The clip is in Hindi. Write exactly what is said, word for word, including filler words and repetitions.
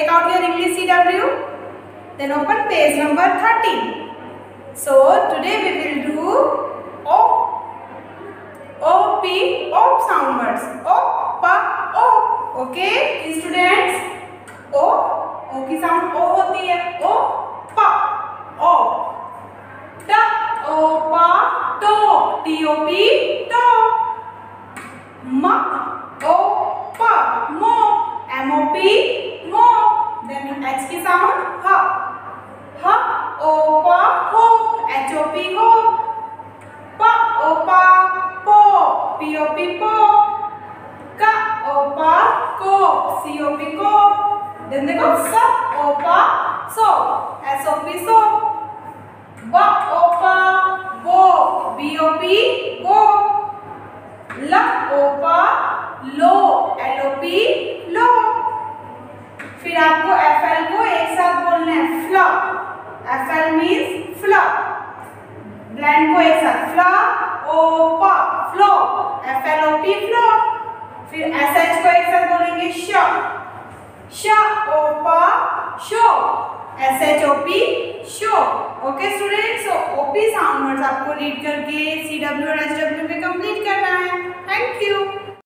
take out your English C W. Then open page number thirteen. So today we will do O, O, P, O sound words. O, P, O. Okay, students. O, O की sound O होती है. O, P, O. T, O, P, to. T, O, P, to. M, O, P, mo. M, O, P, mo. Then H की sound H. H, O, P, ho. H, O, P, ho. P, O, P, po. P, O, P, po. K, O, P, ko. C, O, P, ko. Then देखो S, O, P, so. S, O, P, so. B, O, P, bo. B, O, P, bo. L, O, P, lo. L, O, P, lo. फिर आपको F L को एक साथ बोलना है फ्ल. F L मीन्स फ्ल. ब्लैंड को एक साथ फ्ल O P फ्लो. F L O P फ्लो. फिर S H को एक साथ बोलेंगे श. श O P शो. S H O P शो. Okay students, so O P sound words आपको रीड करके C W और H W में कंप्लीट करना है. Thank you.